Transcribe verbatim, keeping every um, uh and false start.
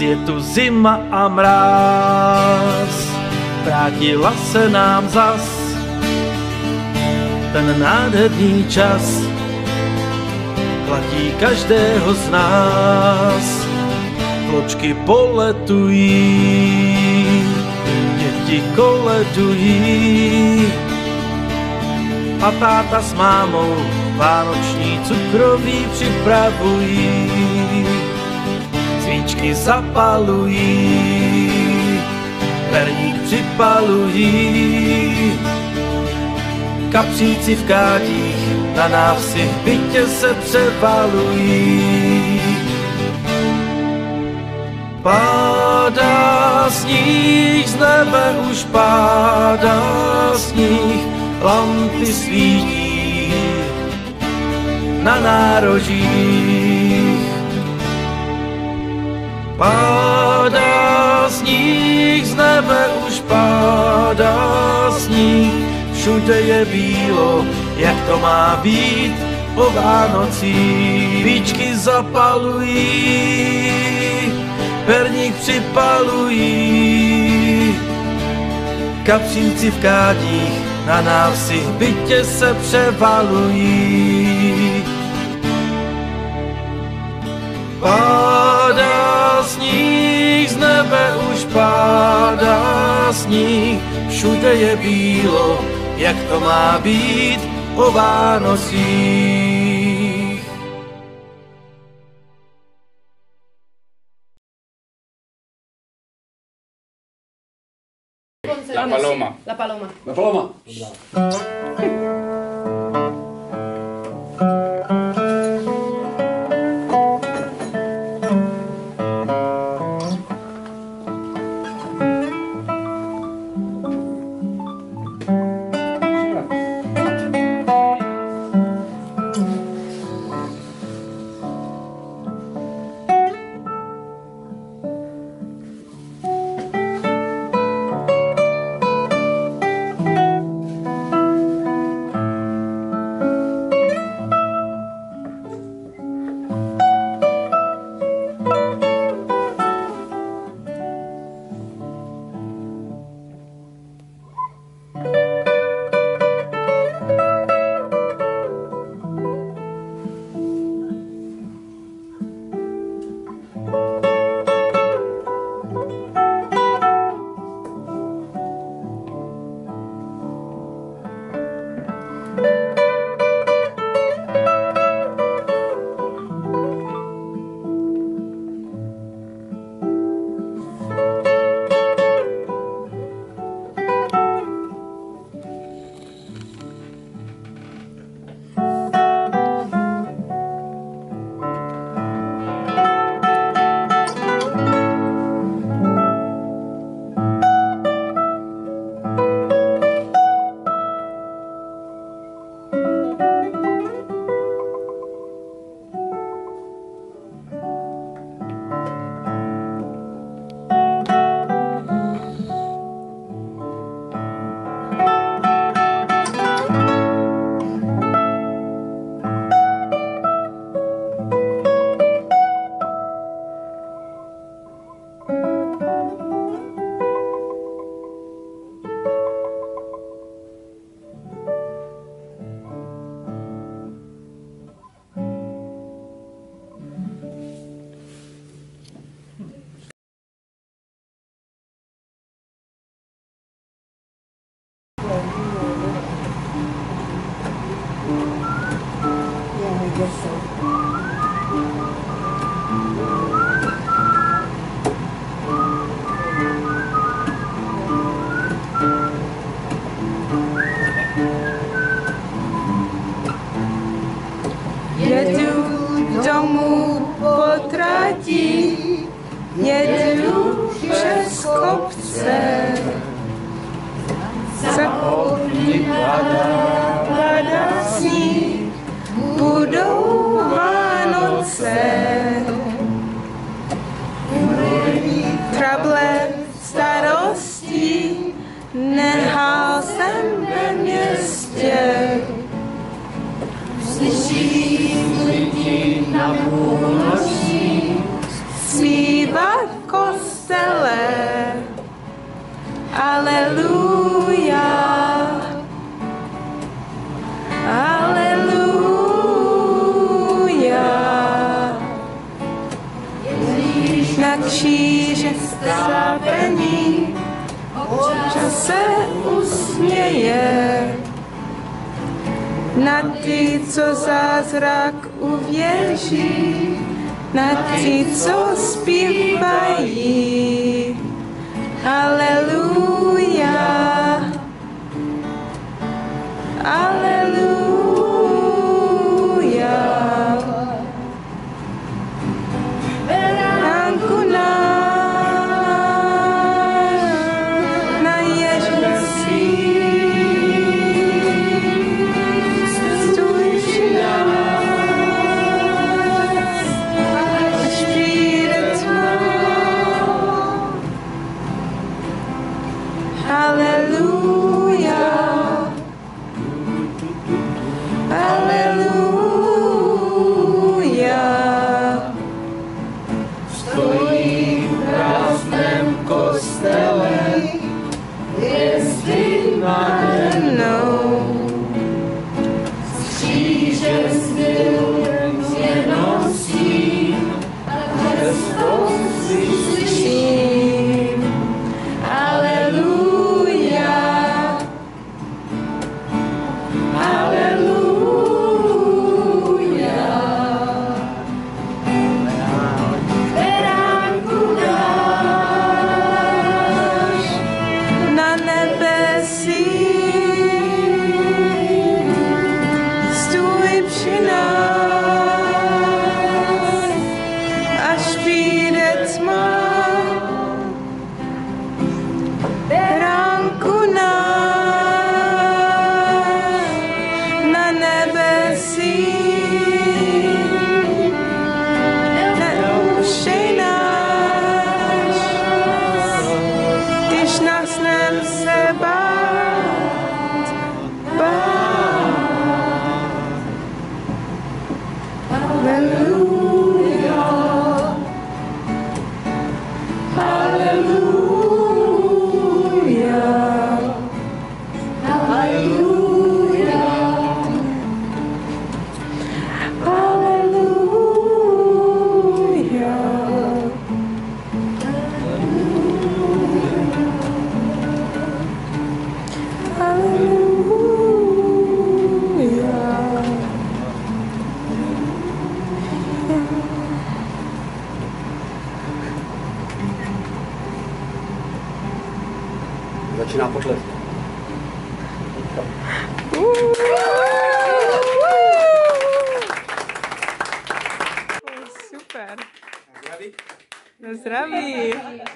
je tu zima a mráz, vrátila se nám zas ten nádherný čas, platí každého z nás. Vločky poletují, děti koledují a táta s mámou vánoční cukroví připravují. Svíčky zapalují, perník připalují, kapříci v kádích na návsi v bytě se převalují. Pádá sníh, z nebe už pádá sníh, lampy svítí na nárožích. Pádá sníh, z nebe už pádá sníh, všude je bílo, jak to má být o Vánocích. Víčky zapalují, perník připalují, kapříci v kádích na návsi v bytě se převalují. Pádá sníh, z nebe už pádá sníh, všude je bílo, jak to má být o Vánocích. La paloma. La paloma. La paloma. Jedu domů po trati, jedu přes kopce, za okny padá, padá sníh, budou Aleluja, aleluja. Ježíš na kříži strápený, občas se usměje na ty, co zázrak uvěří, na ty, co zpívají. Aleluja, aleluja. Beránku náš, na Ježíši, stůj při nás, až přijde tma. Aleluja, aleluja. Stojí v prázdném kostele, hvězdy nade mnou. Z kříže světlem je nosím, Kristus slyším. Aleluja, aleluja. Beránku náš Na nebesích, stůj při nás, až přijde tma. Beránku náš, na nebesích, neušej nás, když nás nechce bát, bát. Aleluja, aleluja, aleluja, aleluja. Začíná potlesk. Super. Zdraví. Na zdraví.